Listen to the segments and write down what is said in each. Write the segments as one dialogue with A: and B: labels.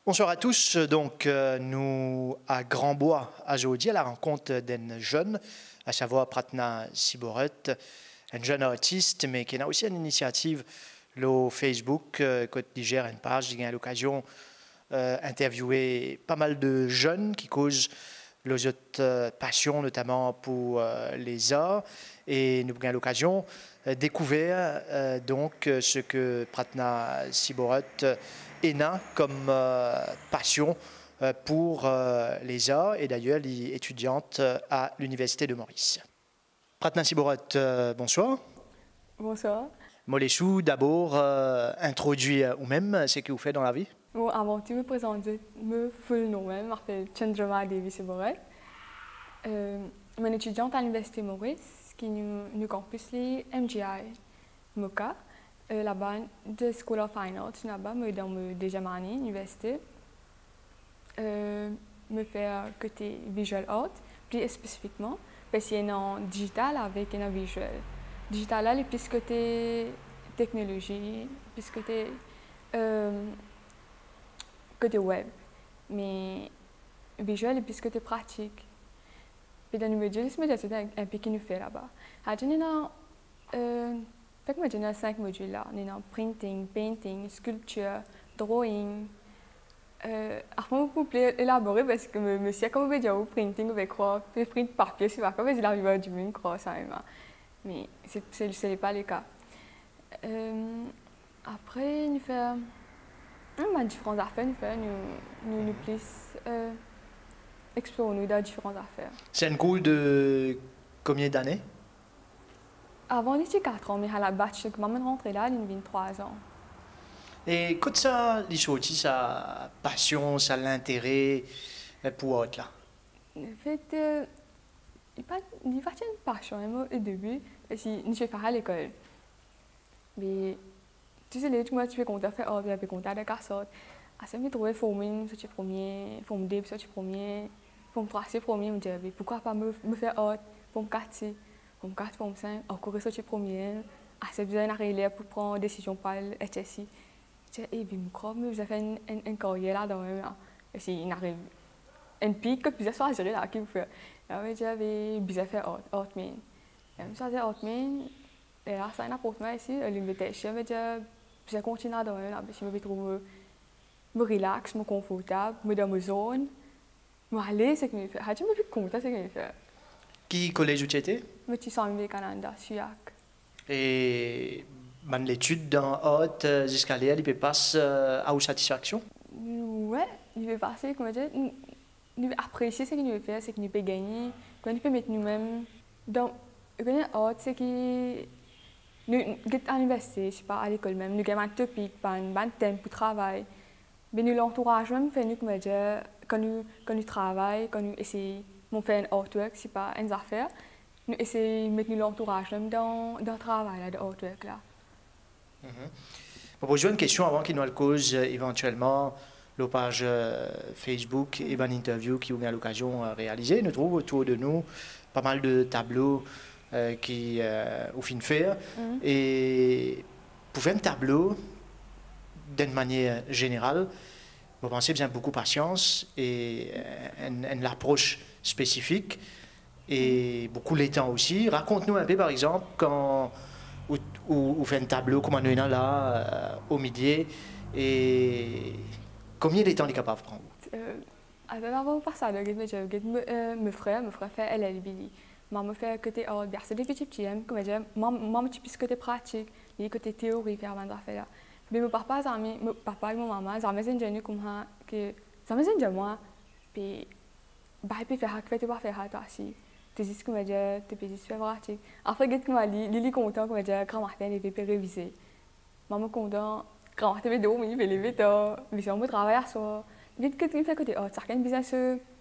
A: Bonsoir à tous. Donc, nous à Grand-Bois, à Jodi, à la rencontre d'un jeune, à savoir Pratna Siboret, un jeune artiste, mais qui a aussi une initiative, le Facebook, Côte d'Iger, une page, j'ai eu l'occasion d'interviewer pas mal de jeunes qui causent les autres passions, notamment pour les arts. Et nous avons l'occasion de découvrir donc ce que Pratna Siboret ENA comme passion pour les arts et d'ailleurs elle est étudiante à l'Université de Maurice. Pratna Siboret, bonsoir.
B: Bonsoir.
A: Molechou, d'abord, introduire vous-même ce que vous faites dans la vie.
B: Bon, avant de me présenter, me full nom même, je m'appelle Chandrama Devi Siboret. Je suis étudiante à l'Université de Maurice, qui est le campus MGI Moka. Là-bas, de School of Fine Arts, là-bas, dans ma deuxième année l'université. Je fais côté visual art, plus spécifiquement, parce qu'il y a un digital avec un visuel. Digital, là, est plus côté technologie, plus côté web. Mais visuel est plus côté pratique. Puis dans le module, c'est un peu qui nous fait là-bas. Fait que moi, j'ai 5 modules là. On a printing, painting, sculpture, drawing. Après, beaucoup plus élaboré parce que monsieur, comme vous dire au printing, vous croire, le print papier, c'est pas comme il arrive à du même croire ça même. Mais ce n'est pas le cas. Après, nous faisons différentes affaires, nous plus explorer dans différentes affaires.
A: C'est un cours de combien d'années?
B: Avant, j'étais 4 ans, mais à la batch, quand je suis rentrée là, j'ai 23 ans.
A: Et quand ça, les choses, sa passion, ça l'intérêt pour autre là?
B: En fait, il n'y a pas de passion au début, parce que je vais faire à l'école. Mais tu sais, moi, tu fais compter, faire oh, tu fais compter de cassette. À ça, je me trouvais formé, ça tu premier, formé début, ça tu premier, forme 3, c'est premier, je me disais, pourquoi pas me faire autre, forme 4, forme 4, forme 5, encore ça tu premier. À ça, besoin d'arriver pour prendre des décisions par le HSI. Et puis, je crois que j'ai fait une carrière là-dedans. Parce qu'il arrive un pic que plusieurs soirs à gérer là, qui vous fait. J'avais besoin de faire Outman. Même ça, c'est Outman. Et là, ça n'a pas de ici. L'invitation, je continue là-dedans. Parce que je me trouve me relax, me confortable, me dans ma zone. Je suis à l'aise, c'est ce que je fais. Je me suis content, c'est ce que je fais.
A: Qui collège où tu étais?
B: Je suis en Canada, SUAC.
A: Et l'étude dans haute jusqu'à l'air, il peut passer à une satisfaction?
B: Ouais, il peut passer, comment dire, nous apprécier ce que nous faisons, c'est que nous pouvons gagner, que nous pouvons mettre nous-mêmes dans le haute, c'est que nous à l'université, je sais pas, à l'école même, nous avons un topic, un thème pour travailler. Mais nous l'entourage même fait nous, comment dire, quand nous travaillons, quand nous essayons de faire un artwork, c'est pas une affaire, nous essayons de mettre l'entourage même dans le travail, là, de artwork là.
A: Pour poser une question avant qu'il nous cause éventuellement la page Facebook et une interview qui ont eu l'occasion de réaliser. Nous trouvons autour de nous pas mal de tableaux qui ont fin de faire. Et pour faire un tableau, d'une manière générale, vous pensez bien beaucoup de patience et une approche spécifique et beaucoup de temps aussi. Raconte-nous un peu par exemple quand ou fait un tableau comme on a là au midi et combien de temps est capable de prendre?
B: Avant de passer à mon frère fait LLB. Maman fait côté art, c'est des petits comme je dis, maman tu plus côté pratique, les côté théorie faire des affaires. Mais mon papa et mon maman, ça me dit comme que ça me dit moi, puis bah puis faire que tu vas faire toi aussi. Tu dis que je dis, tu peux juste faire pratique. Après que moi Lily content que je dis grand Martin il peut réviser. Maman content grand Martin veut dormir, il veut lever tôt, mais c'est un peu travail à soi. Vite que tu fais côté ça quand business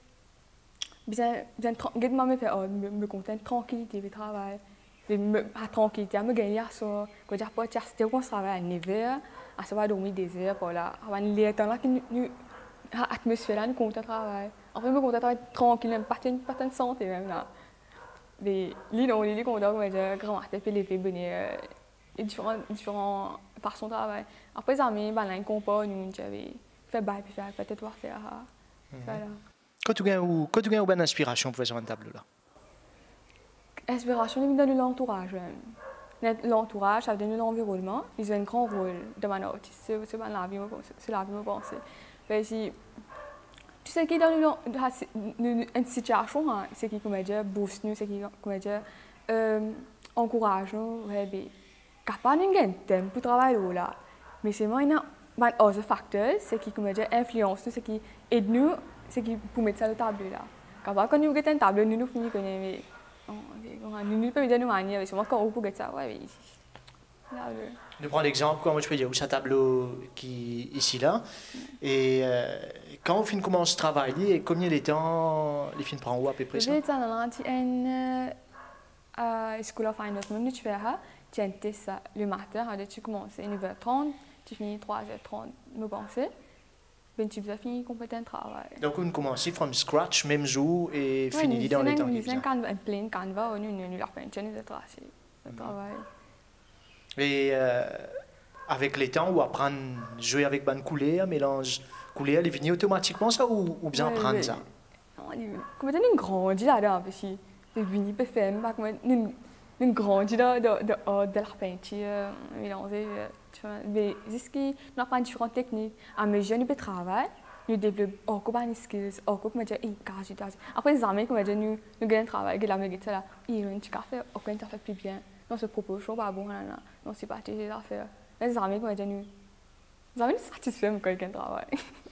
B: bien maman fait me contente tranquillité de travail. Mais tranquillité à me gagner à soi. Quand j'ai pas c'était qu'on travaille à 9h, à savoir dormir des heures pour là. Avant les temps là que nous atmosphère là nous content travail. Après me content travail tranquille, pas de santé même là. Mais les content mais je grand Martin peut lever bonner différentes façons de travail. Après ça mais ben là compagne j'avais faire bail puis faire peut-être voir faire ça là.
A: Quand tu as une bonne inspiration pour faire sur un tableau là.
B: Inspiration vient de l'entourage. L'entourage, ça vient de l'environnement. Ils ont un grand rôle dans mon artiste. C'est la vie, c'est la vie, je pense. Si tu sais qu'il est dans une situation, c'est qui comme dire booste nous, c'est qui comme dire encourage nous, capable d'un thème pour travailler là. Mais c'est moi un autre facteur, c'est qui comme dire influence nous, c'est qui aide nous, c'est qui pour mettre ça le tableau là. Quand nous avons un tableau, nous finissons connaître. Nous ne pouvons pas nous manier, c'est moi quand on peut faire ça, ouais.
A: Je prends l'exemple, comment je peux dire, où c'est un tableau qui ici là, et quand on commence à travailler, combien de temps les films prennent où à peu près ça?
B: Je vais dans une School of Fine Arts, tu fais ça, tu as un test le matin, tu commences à 9h30, tu finis 3h30, me penser. Ben tu as fini complètement travail.
A: Donc on commence from scratch, même jour, et fini dans les temps qui viennent.
B: C'est un plein canevas, nous leur peinture, nous tracé le travail.
A: Et avec les temps, ou apprendre à jouer avec bonne couleur, mélange couleur, les vignes automatiquement ça, ou bien apprendre ça?
B: Comment nous grandit là-dedans, parce que les vignes peuvent faire, nous grandit de la peinture, mélanger. Mais c'est qu'on apprend différentes techniques. À mesure nous travaillons, nous développons encore des skills, encore comme dire après les amis comme dire nous gagnons travail, que la méthode là, ils ont tu fait, aucun tu fait plus bien. Non se propose chose pas bon là, non c'est pas tes affaires. Les amis comme dire nous amis satisfaits quand ils travail.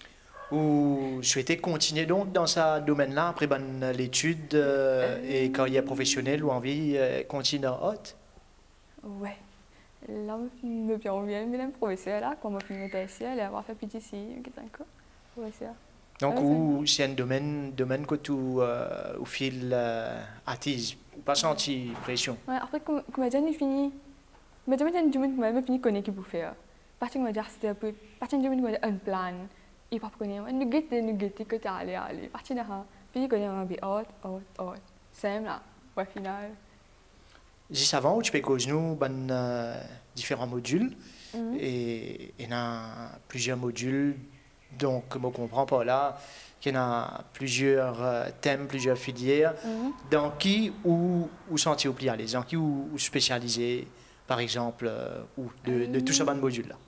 A: Ou souhaitez continuer donc dans ce domaine-là après l'étude et carrière professionnelle ou envie continuer en haute?
B: Ouais. Là, je me bien, mais le professeur là, quand je finis mon TSC, elle va faire petit ici, professeur.
A: Donc, c'est un domaine que tu au fil attise, pas senti pression.
B: Ouais, après, comme je dis, fini, mais je me fini connaître qui vous faire. Parce que je dire c'était un peu, parce que je me un plan, et pas connaître, nous guetter que tu aller. Parce que puis connaître un peu simple là, au final.
A: Juste avant, tu peux causer nous différents modules et il y a plusieurs modules, donc je ne comprends pas là, qu'il y a plusieurs thèmes, plusieurs filières, dans qui ou sentir oublier les dans qui ou spécialiser, par exemple, ou de tout ce module là.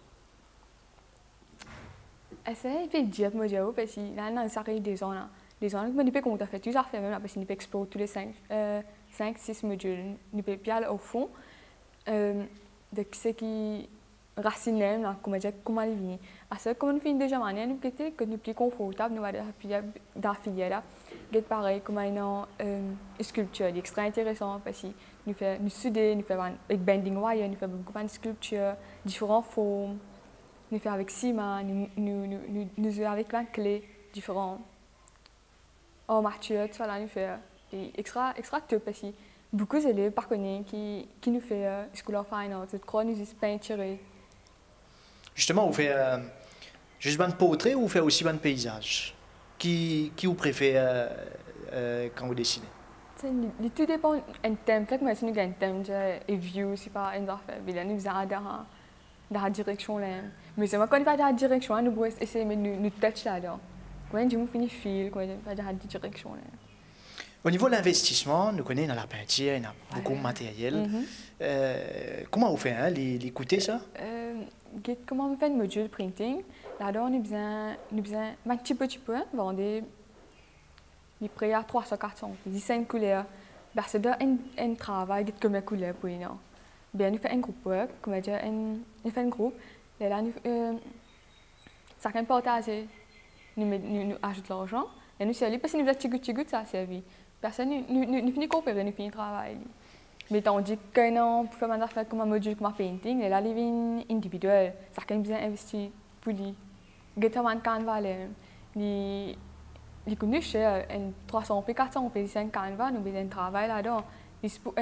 B: C'est fait dire module parce que là, on s'arrête des gens là. Les gens qui ne peuvent pas faire tout ça fait même parce qu'ils ne peuvent explorer tous les 5-6 modules. Nous pouvons bien aller au fond de ce qui racine là, comment les venir. Parce que comme nous faisons déjà manière, nous que nous plus confortable, nous allons dans filière là. C'est pareil comme une sculpture, c'est extrêmement intéressant parce que nous soudons, nous faisons avec bending wire, nous faisons beaucoup de sculptures, différentes formes. Nous faisons avec ciment, nous jouons avec plein de clés différentes. En matière, tout ça là, nous faisons extra top parce que beaucoup d'élèves par contre qui nous fait School of Fine Arts, croient nous peinturer.
A: Justement, vous faites juste un portrait ou vous faites aussi un paysage? Qui vous préfère quand vous dessinez?
B: Tout dépend d'un thème. Fait que moi, si nous avons un thème, et view, c'est pas une affaire. Bien, nous allons dans la direction là. Mais c'est moi quand on va dans la direction, nous pouvons essayer de nous toucher là-dedans. Quand on finit fil, quand on va dans la direction là.
A: Au niveau de l'investissement, nous connaissons dans la peinture, il y a beaucoup de matériel. Comment vous faites l'écouter ça?
B: Comment on fait un module printing? Là-dedans, nous besoin un petit peu vendre des prix à 300-400, 15 couleurs. C'est un travail de combien de couleurs pour nous. Bien, nous faisons un groupe work, comment dire, nous faisons un groupe. Et là, chacun partage, nous ajoutons l'argent. Et nous servons parce que nous faisons petit ça servi. Personne, nous finissons coopérer, nous finissons travail. Mais tandis que non, pour faire un affaire comme un module, comme un painting, et là, les vignes individuelles, chacun besoin investir pour lui. Gétaman canevas, les connu cher, 300 p 400 p 5 canevas, nous besoin de travail là-dedans. Pour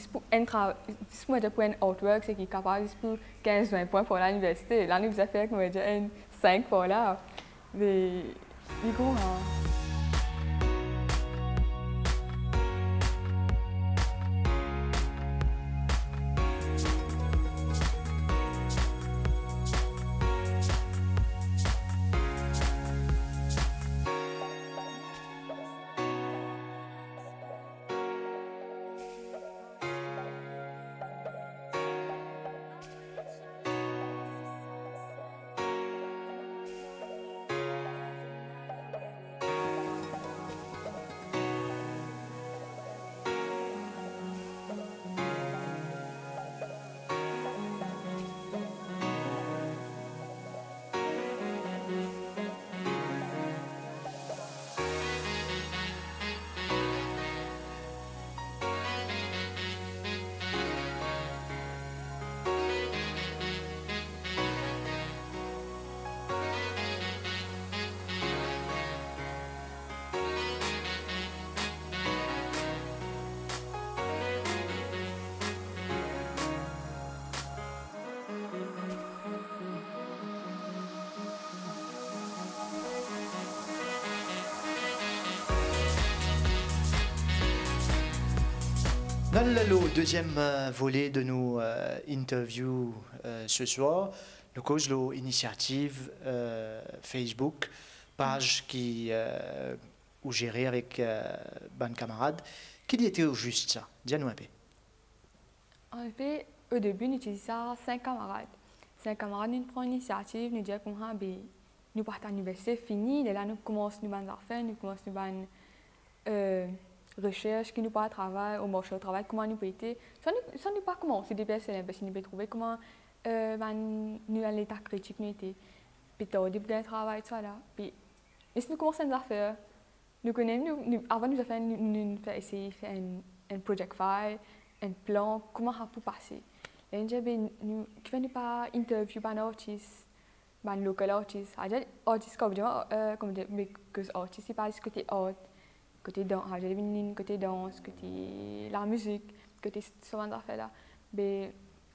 B: un artwork, c'est qui est capable pour 15-20 points pour l'université. Là, nous avons fait 5 pour là. Mais, du coup,
A: Dans le deuxième volet de nos interviews ce soir, nous causons l'initiative Facebook, page qui ou gérée avec ban camarade. Qui était au juste ça? Dis-nous un peu.
B: En effet, au début, nous utilisions 5 camarades. 5 camarades, nous prenons l'initiative, nous disons que nous partons à l'université, fini, et là nous commençons nos affaires, nous commençons nos recherches, qui nous pas travail, au marché au travail, comment nous peut être. Ça nous pas commencer des personnes, parce que nous peut trouver comment nous à l'état critique nous était. Puis tard, début d'un travail, tout ça là. Puis, et si nous commençons nos affaires, nous connaissons, avant nous avons essayé de faire un project file, un plan, comment ça peut passer. Et nous ne pas interview un artiste, un local artiste. Artiste comme mais que artiste, c'est pas côté art, côté danse, côté danse, côté la musique, côté ce genre d'affaires là. Mais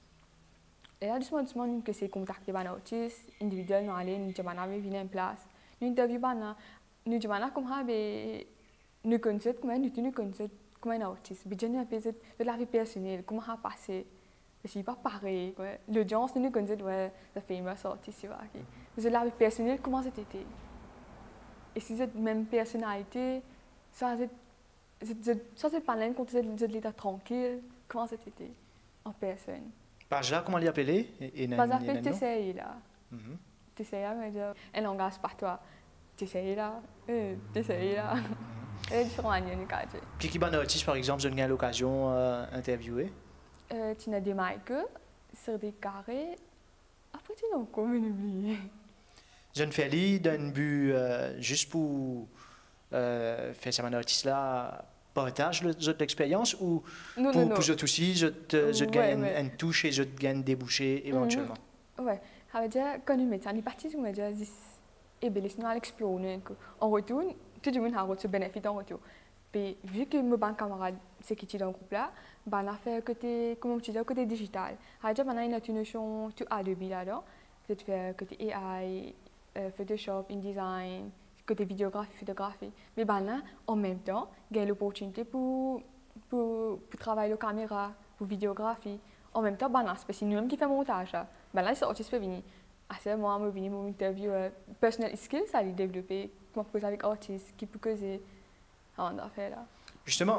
B: et là doucement que c'est contacter un artiste individuellement aller, nous demandons venir en place, nous interview nous demandons comment nous connaissons comme un artiste, mais je ne sais pas de la vie personnelle, comment ça a passé. C'est pas pareil. L'audience nous connaît la famous artiste. Mais de la vie personnelle, comment c'était? Et si cette même personnalité, ça c'est pas l'un quand vous êtes l'état tranquille, comment c'était en personne?
A: Page là, comment l'appelait?
B: Pas à fait, t'essayes là. T'essayes, mais un langage par toi. T'essayes là, t'essayes là. Et différents années,
A: Puis qui est un artiste, par exemple, vous avez l'occasion d'interviewer?
B: Tu as des Michael sur des carrés. Après, tu n'as encore oublié.
A: Je ne fais pas d'un but juste pour faire ça, un artiste là, partage l'expérience ou
B: non,
A: pour
B: non.
A: Pour aussi, je gagne une touche et je gagne des débouché éventuellement.
B: Oui, ça dire quand nous mettons, on est parti sur dire et bien laissez-nous explorer. En retour, tout le monde a reçu bénéfice en retour. Puis, vu que mon camarade c'est qui est dans le groupe là, on a fait côté côté digital. On a une notion tout Adobe là-dedans, peut-être faire côté AI, Photoshop, InDesign, côté photographie. Mais là, en même temps, il y a l'opportunité pour travailler la caméra, pour vidéographie. En même temps, c'est nous qui fait montage. Là, c'est artiste peut venir. Assez moi, je viens mon interview personal skills, ça aller développer, comment causer avec artiste, qui peut causer on a fait là.
A: Justement,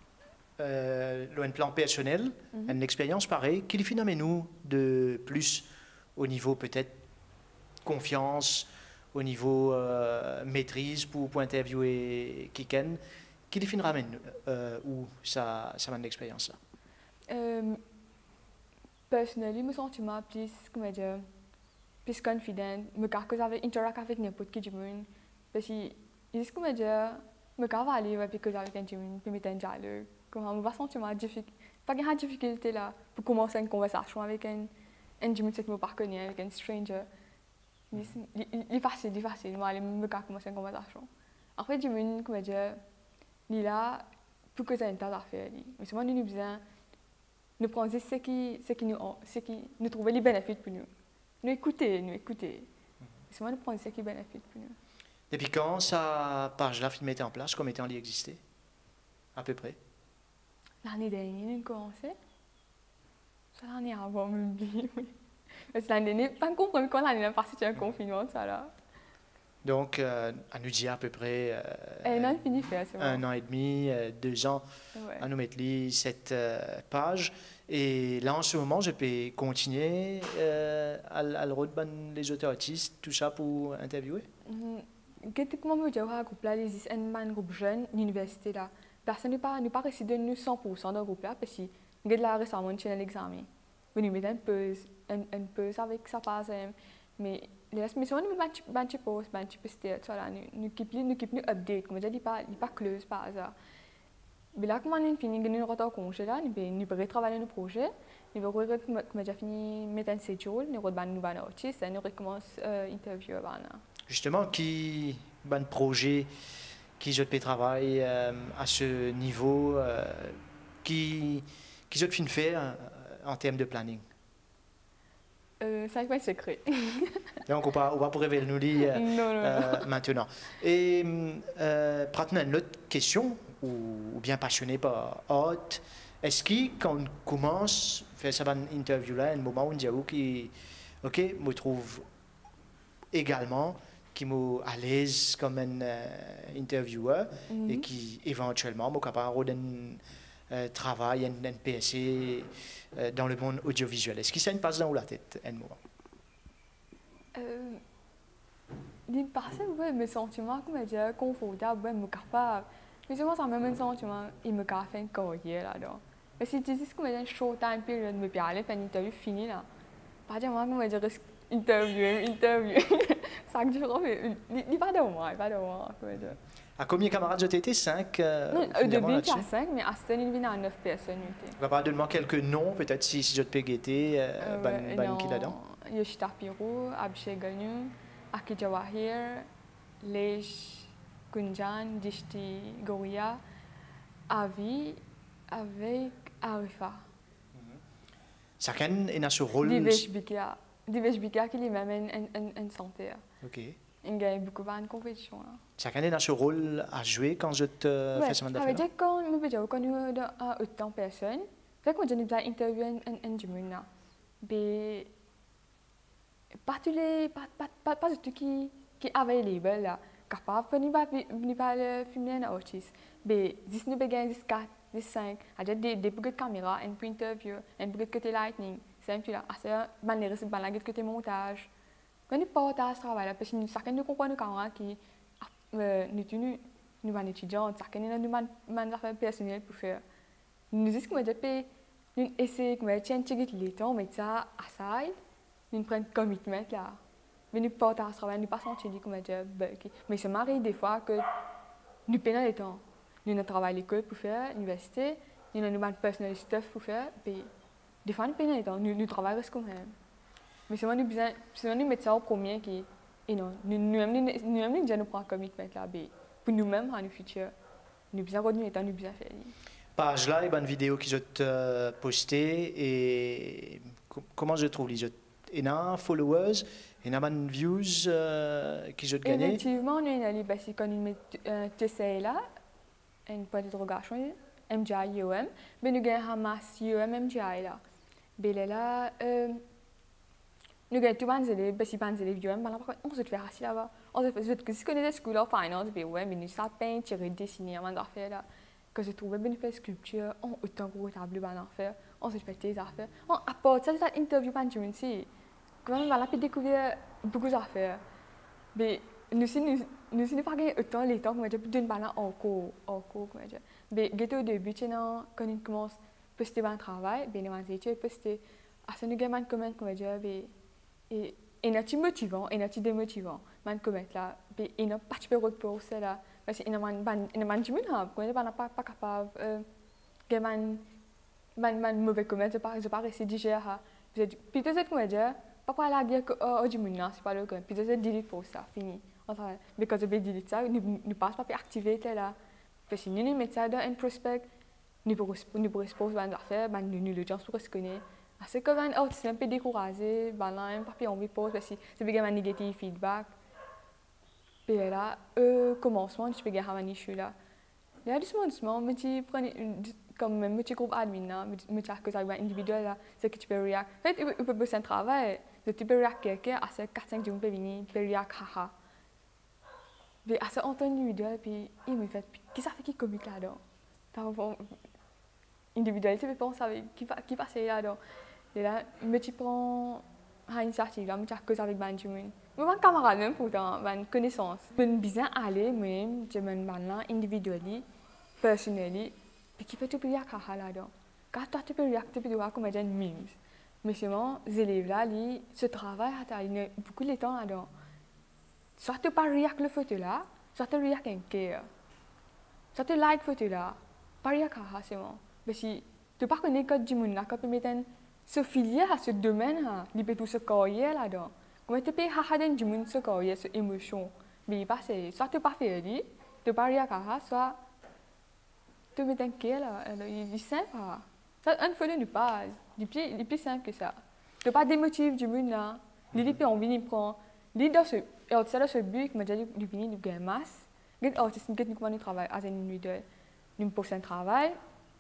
A: un plan personnel, une expérience pareille, qu'il phénomène nous de plus au niveau peut-être confiance, au niveau maîtrise pour interviewer quelqu'un, qu'il ramène où ça mène l'expérience là.
B: Personnellement, je me sens plus, comment dire, plus confident, me interact avec n'importe qui du monde, parce que, juste comment dire, me cavaler puis que avec un humain puis mettre un dialogue comme on va sentir pas de difficulté là pour commencer une conversation avec un humain que je ne pas connais avec un stranger il est facile moi aller me commencer une conversation après humain comment dire il est là pour que ça ait à faire mais c'est moi nous besoin nous prendre ce qui nous trouver les bénéfices pour nous écouter c'est moi nous prendre ce qui est bénéfique pour nous.
A: Depuis quand ça page là mettait en place, combien de temps il existait? À peu près?
B: L'année dernière, nous commencé. Ça l'année avant, même bien, oui. Parce que l'année dernière, pas compris quand l'année dernière parce que c'était un confinement, ça là.
A: Donc, à nous dire à peu près
B: un an fini faire, c'est
A: un an et demi, 2 ans, ouais. À nous mettre cette page. Et là, en ce moment, je peux continuer à le reprendre les auteurs artistes, tout ça pour interviewer?
B: Comment me dire un groupe là, il y a un groupe jeune, l'université là. Personne n'a pas réussi de nous 100% dans le groupe là, parce que nous avons récemment fait l'examen. Nous mettons une pause avec ça passe. Mais les missions, nous mettons un petit pause, un petit peu nous keep update, comme je dis, pas close par hasard. Mais là, comment nous finissons nous retour congé là, nous pouvons travailler nos projets, nous pouvons comme j'ai fini mettre un schedule, nous retrouvons nous artistes et nous recommençons interview là.
A: Justement, qui ban projet qui je travaille à ce niveau qui je fin faire en termes de planning.
B: C'est un secret.
A: Donc on va pour révéler nous lire maintenant. Et maintenant une autre question ou bien passionné par art Est-ce que quand on commence à faire cette interview-là, un moment où on dit OK, je me trouve également qui m'est à l'aise comme un intervieweur et qui éventuellement est capable d'un travail, un PSC dans le monde audiovisuel. Est-ce que ça me passe dans la tête un moment?
B: Il passe, ouais, mes sentiments, comme je dis, confortable, ouais, me capable. Mais c'est moi, ça même un sentiment, il me fait une carrière là-dedans. Mais si tu dis que je suis short time period, me parler, faire une interview finie là. Pas dire moi, comme je dis, interview. Ça que je refais, il pas de moi, comme je dis.
A: À combien de camarades tu étais? 5
B: Non, au début, il y a 5, mais à ce temps, il y a 9 personnes.
A: On va pas donner quelques noms, peut-être si je te peux guetter, qui là-dedans.
B: Yoshita Piro, Abhishek Ganyu, Aki Jawahir, Leish Kunjan, Dishti Goria, Avi, avec Arifa.
A: Chacun est dans ce rôle.
B: Divesh Bika qui lui même une santé.
A: OK.
B: Il y a beaucoup de compétition.
A: Chacun est dans ce rôle à jouer quand je te fais ce mandat.
B: Ça veut dire quand nous avons autant de personnes, fait qu'on a interviewé un jumeau. Mais pas tous ceux qui avaient les labels là, capable de pas filmer un artiste. Mais si nous avons 10, 4, 10, 5, il y a des petites caméras, un point interview, un petit côté lightning, c'est un petit là, c'est un côté montage. Quand nous partons ce travail là, parce que chacun nous comprend qui nous sommes étudiants, chacun nous a affaires personnelles pour faire. Nous disons que nous essayons de changer les temps, mais ça aside, nous prenons un commitment là. Mais nous partons ce travail, nous pas sentir comme mais c'est marrant des fois que nous prenons le temps. Nous avons travaillé à l'école pour faire, l'université, nous avons un personal stuff pour faire, mais des fois nous prenons le temps, nous travaillons quand même. Mais c'est moi nous mettons ça au premier qui et non, nous déjà nous prendre un commitment là, pour nous-mêmes dans le futur, nous besoin continuer le temps, nous besoin faire.
A: Page là, il y a une vidéo qui je postée et comment je trouve les il y a followers, il y a des views qui je gagné.
B: Effectivement, nous avons parce que quand nous mettons là, un point d'interrogation, MGI UM, mais nous avons Hamas UM MGI là. Mais là, nous avons tout le monde, parce que les élèves UM, on se fait assis là-bas. On se fait que si on est des school of finance, mais nous savons peindre, tirer, dessiner, avant d'en faire là. Quand je trouvais bien faire sculpture, on autant gros tableau d'en faire, on se fait des affaires. On apporte ça, c'est une interview par une aussi. Quand même, on a pu découvrir beaucoup d'affaires. Mais nous sommes pas gagné autant les temps, comme je dis, d'une balance en cours, comme je dis. Mais au début, quand on commence à poster un travail, nous avons dit, poster, à ce niveau, comme je dis, et c'est motivant, et c'est démotivant. Man comment là, et n'a pas de rôle pour ça là, parce qu'il n'a pas capable, man mauvais comment, je pas réussi digérer. Puis tu sais comment dire, papa la dire que oh du monde c'est pas le cas. Puis tu sais delete pour ça, fini. Mais quand je vais delete ça, nous passe pas activer là, parce que nous mettons ça dans un prospect, nous pour répondre à l'affaire, nous le gens sur se connaît. C'est comme un artiste un peu découragé, pas envie de poser parce que c'est bien un négatif feedback. Puis là, commencement, je peux gagner un issue là. Là, doucement, je prends comme même petit groupe admin là, je que ça va individuel là, c'est que tu peux réagir. En fait, tu peux bosser un travail, tu peux réagir quelqu'un à ce 4-5 jours, tu peux venir, tu peux réagir haha. Mais à ce individuel, puis il me fait, qui ça fait qui comique là-dedans? Individualité, tu peux penser qui passe là-dedans. Et là, je prends l'initiative, je cause avec Benjamin. Je suis camarade même pourtant, une connaissance. Je suis bien aller, moi-même, je suis individuellement, personnellement, puis qui fait tout le temps là-dedans. Quand tu peux voir comme un mime. Mais seulement, les élèves là, ce travail, il y a beaucoup de temps là-dedans. Soit tu pas réagir le photo là, soit tu réagis un cœur. Soit tu like photo là, pas réagir c'est bon. Parce que tu pas connaître code du monde là, quand tu mets se filier à ce domaine là, il peut tout se carrière là-dedans. Comment tu peux hahaden du monde se carrière, ce émotion. Mais pas c'est soit tu pas faire lui, tu pas réagir soit tu mets un cœur là, il est simple. Ça un fois ne pas, il est plus simple que ça. Tu pas démotive du monde là, il peut envie de prendre. Dans ce but, je dis que venir de masse. Les artistes qui nous travaillent à un individuel, nous posons un travail.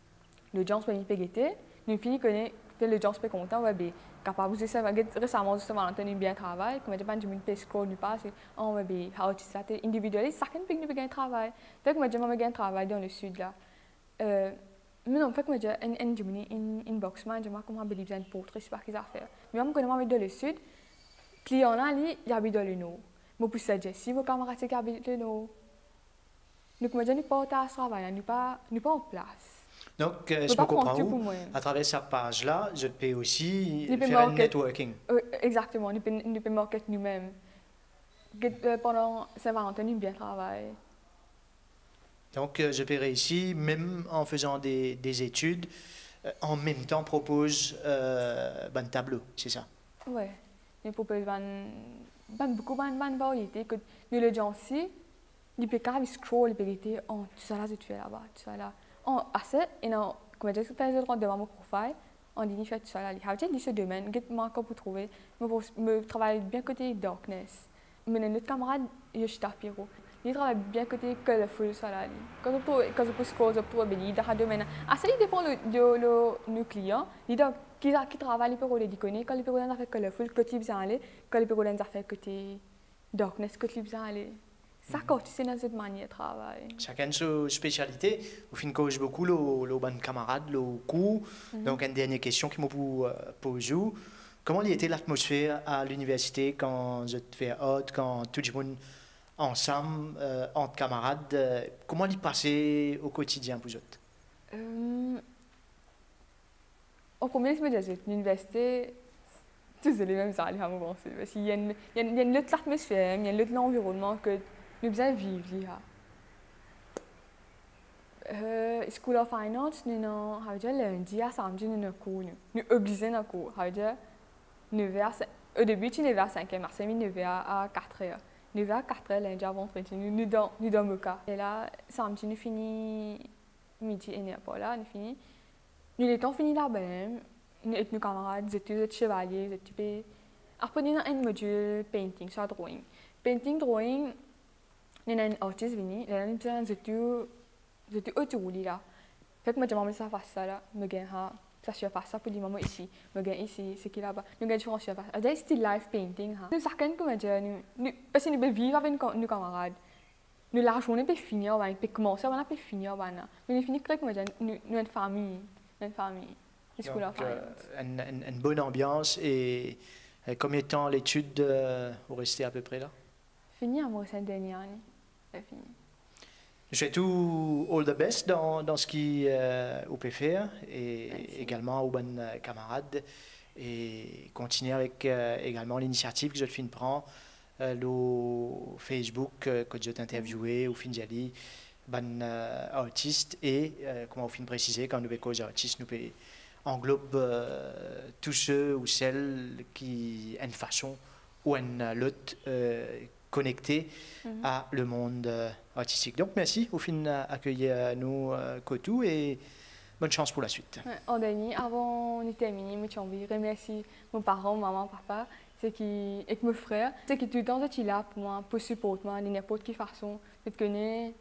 B: le gens peut y guetter, nous fini connaît le gens peut content ouais ben capable de ça récemment de Saint-Valentin nous bien travail comme je pas du monde pesco nous passe on va ben how tu ça individualiste chacun peut nous bien travail fait que moi je me bien travail dans le sud là mais non fait que moi je en inbox man je m'a comment believe dans portrait c'est pas qu'ils a faire mais moi quand moi dans le sud client là il habite dans le nord moi pour ça Jessie vos camarades qui habitent dans le nord donc moi je n'ai pas à travailler nous pas en place.
A: Donc, je peux comprendre, à travers cette page-là, je peux aussi faire un networking.
B: Exactement, nous pouvons marketer nous-mêmes. Pendant Saint-Valentin, nous bien travailler.
A: Donc, je peux réussir, même en faisant des études, en même temps propose un tableau, c'est ça?
B: Oui, nous proposons beaucoup de variétés. Nous, les gens ici, ils peuvent scroll, ils peuvent dire, oh, tout ça là, tu fais là-bas, tout ça là. Assez, et non, comme je fais le droit de mon profil, on dit fait tout ça là. J'ai dit ce domaine, j'ai encore pour trouver, me travaille bien côté darkness. Mais notre camarade, il est Piro. Il travaille bien côté colorful ça là. Quand je peux scroll, je peux bien dans le domaine. Assez, il dépend de nos clients. Il doit qui travaille pour les déconner, quand les pour les affaires colorful, quand ils besoin aller, quand les pour les affaires côté darkness, quand ils besoin aller. Ça c'est dans cette manière de travail.
A: Chacun sa spécialité. Au fin coach beaucoup le bon camarade, le cours. Donc une dernière question qui me pose. Comment était l'atmosphère à l'université quand je te fais hôte, quand tout le monde ensemble entre camarades, comment il passait au quotidien pour vous?
B: En premier lieu, l'université, tous les mêmes salles à mon penser. Parce qu'il y a une autre atmosphère, il y a un autre environnement que nous devons vivre là. School of Finance, nous avons lundi à samedi nous avons cours, nous obligés à cours. Au début, tu es vers 5h, mars, mais 9h à 4h. 9h à 4h, lundi à vendredi, nous dans le cas. Et là, samedi, nous finissons midi et pas là, nous finissons. Nous l'étions finis là-bas, nous avec nos camarades, nous étions chevaliers, nous étions. Après, nous avons un module painting, soit drawing. Painting, drawing, nous avons un artiste venu, nous étions autour là. Fait que moi, je m'en ça face ça là, me gagne ça sur face ça pour dire maman ici, me gagne ici, c'est qui là-bas. Nous gagne différents sur face. C'est style live painting ha. Nous chacun comme dire nous parce que nous peut vivre avec nos camarades. Nous la journée peut finir, on peut commencer, on peut finir là. Mais nous finit comme dire nous une famille,
A: Donc, une bonne ambiance et combien de temps l'étude vous restez à peu près là?
B: Fini à moi cette dernière année. C'est fini.
A: Je souhaite tout all the best dans ce qui vous peut faire et
B: merci.
A: Également aux bonnes camarades et continuer avec également l'initiative que je fin prends le Facebook que je t'ai interviewé au fin d'y ban artiste et comment au fin préciser quand nous avons cause artiste nous englobe tous ceux ou celles qui ont une façon ou une l'autre connecté à le monde artistique. Donc merci au fin accueillir nous Kotou et bonne chance pour la suite.
B: En dernier, avant de terminer, je envie de remercier mes parents, maman, papa, et mes frères, c'est qui tout le temps sont là pour moi, pour supporter moi, de n'importe quelle façon. Je connais,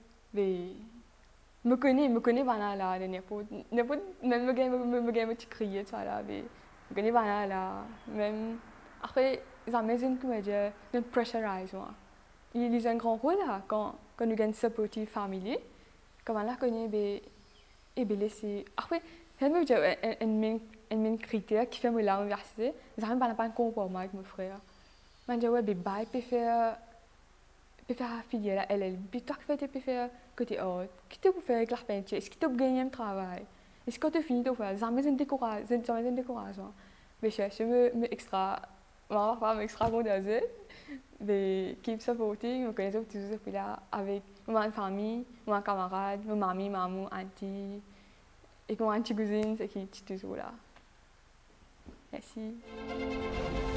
B: me connais bana là, de n'importe, même me gagne petit crier ça là, me connais bana là, même après ça m'aide comme dire, de pressurize moi. Il a un grand rôle là quand nous gagnons supportive famille, comme là connais et laisser après même dire un critère qui fait me là université ça même pas un compromis avec mon frère man dire ouais bye peut faire affilier là elle puis toi que peut faire côté art qui te peut faire avec la peinture est-ce que tu gagner un travail est-ce que tu finis de faire ça me découragement mais je me extra maman papa m'extra bon d'aise mais keep supporting me connais tout là avec ma famille mes camarades ma mamie maman auntie et comment tu cuisines, c'est qui tu toujours là. Merci.